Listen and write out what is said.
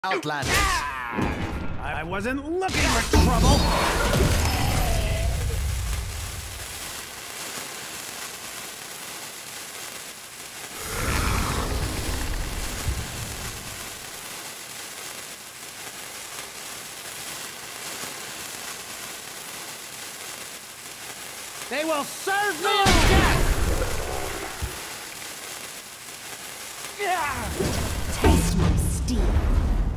Outlanders. I wasn't looking for trouble. They will serve me death! Yeah!